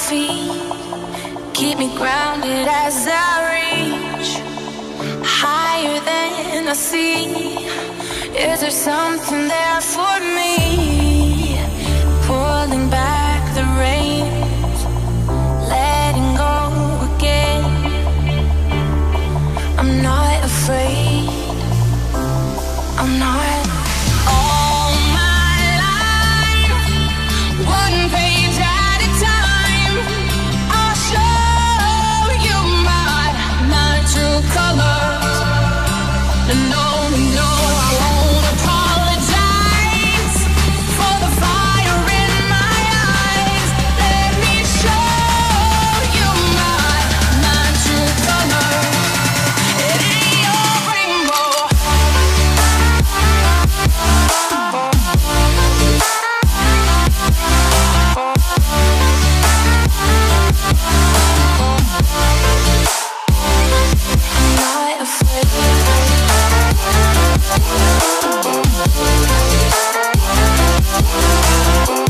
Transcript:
feet, keep me grounded as I reach higher than I see. Is there something there for me? Pulling back the reins, letting go again. I'm not afraid, I'm not. All my life, one page at a time, I'll show you my true colors. No, no, I won't apologize for the fire in my eyes. Let me show you my true colors. It ain't your rainbow. I'm not afraid.